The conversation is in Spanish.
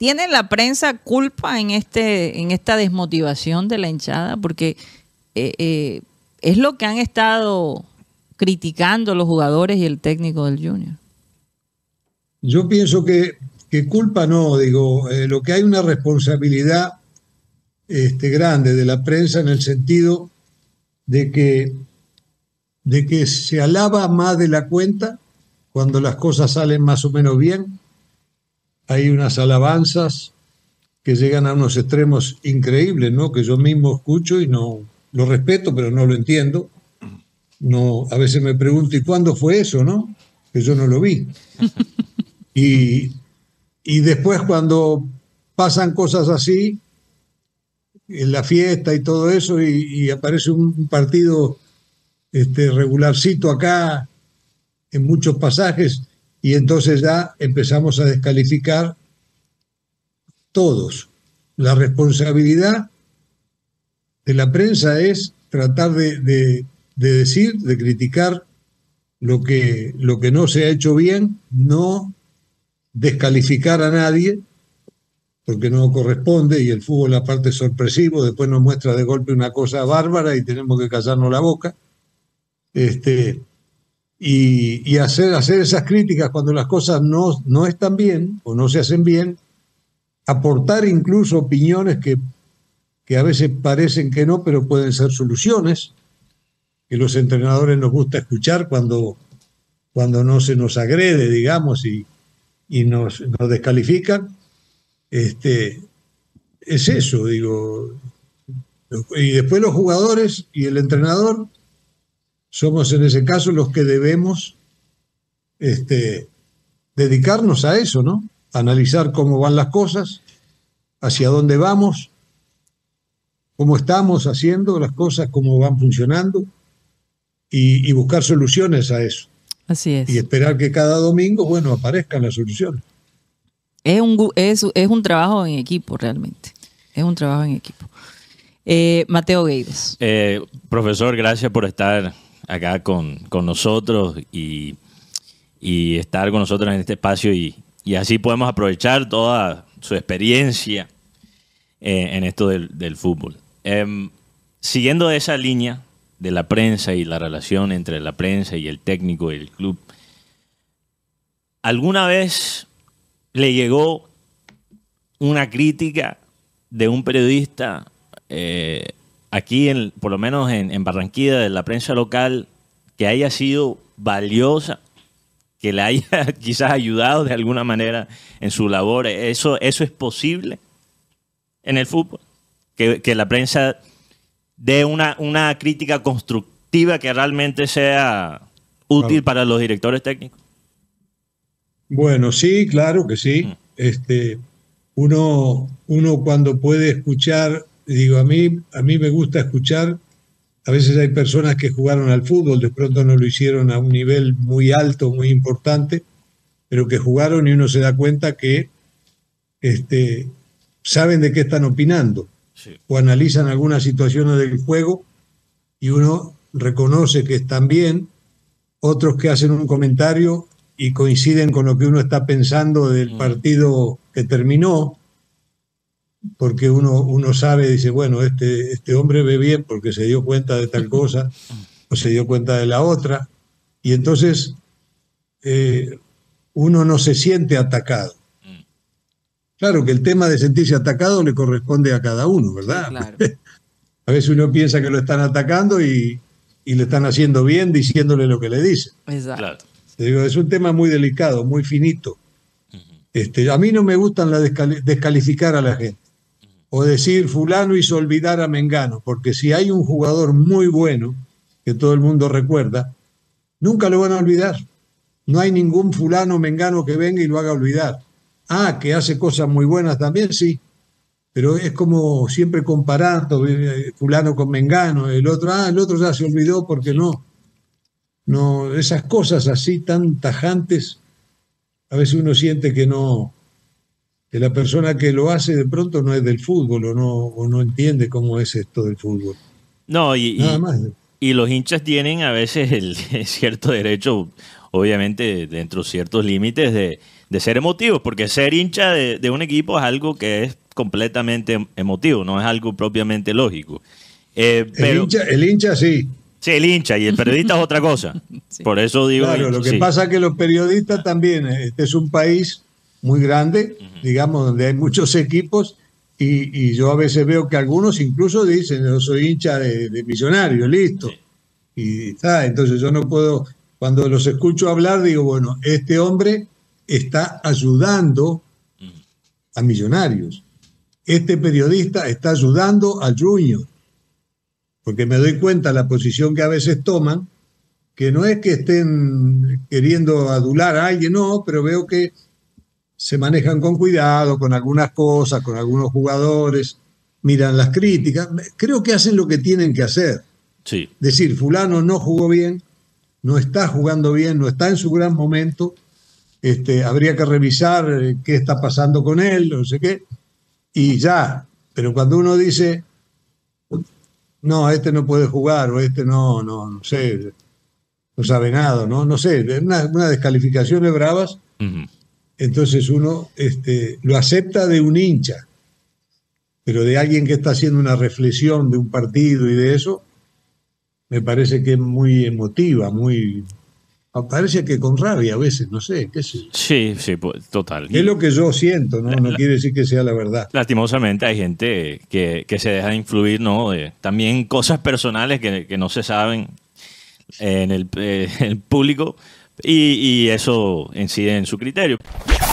¿tiene la prensa culpa en esta desmotivación de la hinchada? Porque es lo que han estado criticando los jugadores y el técnico del Junior. Yo pienso que culpa no, digo, lo que hay una responsabilidad grande de la prensa en el sentido de que se alaba más de la cuenta cuando las cosas salen más o menos bien. Hay unas alabanzas que llegan a unos extremos increíbles, ¿no? Que yo mismo escucho y no lo respeto, pero no lo entiendo. No, a veces me pregunto, ¿y cuándo fue eso, no? Que yo no lo vi. Y después cuando pasan cosas así, en la fiesta y todo eso, y aparece un partido regularcito acá, en muchos pasajes, y entonces ya empezamos a descalificar todos. La responsabilidad de la prensa es tratar de decir, de criticar lo que no se ha hecho bien, no descalificar a nadie, porque no corresponde, y el fútbol aparte es sorpresivo, después nos muestra de golpe una cosa bárbara y tenemos que callarnos la boca. Y hacer esas críticas cuando las cosas no están bien o no se hacen bien, aportar incluso opiniones que a veces parecen que no, pero pueden ser soluciones, que los entrenadores nos gusta escuchar cuando no se nos agrede, digamos, y nos descalifican. Es eso, digo. Y después los jugadores y el entrenador somos en ese caso los que debemos dedicarnos a eso, ¿no? Analizar cómo van las cosas, hacia dónde vamos, cómo estamos haciendo las cosas, cómo van funcionando, y buscar soluciones a eso. Así es. Y esperar que cada domingo, bueno, aparezcan las soluciones. Es un trabajo en equipo, realmente. Es un trabajo en equipo. Mateo Gueiros. Profesor, gracias por estar acá con nosotros y estar con nosotros en este espacio y así podemos aprovechar toda su experiencia en esto del fútbol. Siguiendo esa línea de la prensa y la relación entre la prensa y el técnico del club, ¿alguna vez le llegó una crítica de un periodista aquí, por lo menos en Barranquilla, de la prensa local, que haya sido valiosa, que le haya quizás ayudado de alguna manera en su labor? ¿Eso es posible en el fútbol? Que la prensa dé una crítica constructiva que realmente sea útil para los directores técnicos. Bueno, sí, claro que sí. Uno cuando puede escuchar, digo, a mí me gusta escuchar. A veces hay personas que jugaron al fútbol, de pronto no lo hicieron a un nivel muy alto, muy importante, pero que jugaron y uno se da cuenta que saben de qué están opinando, sí, o analizan algunas situaciones del juego y uno reconoce que están bien, otros que hacen un comentario y coinciden con lo que uno está pensando del partido que terminó, porque uno sabe, dice, bueno, este hombre ve bien porque se dio cuenta de tal cosa o se dio cuenta de la otra, y entonces uno no se siente atacado. Claro que el tema de sentirse atacado le corresponde a cada uno, ¿verdad? Sí, claro. A veces uno piensa que lo están atacando y le están haciendo bien diciéndole lo que le dicen. Exacto. Claro. Te digo, es un tema muy delicado, muy finito. A mí no me gustan descalificar a la gente o decir fulano hizo olvidar a Mengano, porque si hay un jugador muy bueno que todo el mundo recuerda, nunca lo van a olvidar. No hay ningún fulano Mengano que venga y lo haga olvidar. Ah, que hace cosas muy buenas también, sí, pero es como siempre comparando fulano con Mengano, el otro ya se olvidó porque no, esas cosas así tan tajantes, a veces uno siente que la persona que lo hace de pronto no es del fútbol o no entiende cómo es esto del fútbol. No, y los hinchas tienen a veces el cierto derecho, obviamente dentro de ciertos límites, de de ser emotivos, porque ser hincha de un equipo es algo que es completamente emotivo, no es algo propiamente lógico. Pero, el hincha sí. sí, el hincha, y el periodista es otra cosa. Sí. Por eso digo... Claro, lo que sí. pasa es que los periodistas también, este es un país muy grande, digamos, donde hay muchos equipos, y yo a veces veo que algunos incluso dicen, yo soy hincha de Millonarios, listo. Sí. Y entonces yo no puedo, cuando los escucho hablar, digo, bueno, este hombre está ayudando a Millonarios. Este periodista está ayudando al Junior. Porque me doy cuenta de la posición que a veces toman, que no es que estén queriendo adular a alguien, no, pero veo que se manejan con cuidado, con algunas cosas, con algunos jugadores, miran las críticas. Creo que hacen lo que tienen que hacer. Sí. Decir, fulano no jugó bien, no está jugando bien, no está en su gran momento, habría que revisar qué está pasando con él, no sé qué, y ya. Pero cuando uno dice, no, este no puede jugar, o este no sé, no sabe nada, no sé, unas descalificaciones bravas, entonces uno lo acepta de un hincha, pero de alguien que está haciendo una reflexión de un partido y de eso, me parece que es muy emotiva, parece que con rabia a veces, no sé, qué sé. Sí, sí, pues, total. Es lo que yo siento, no quiere decir que sea la verdad. Lastimosamente hay gente que se deja influir, ¿no? También cosas personales que no se saben en el público y eso incide en su criterio.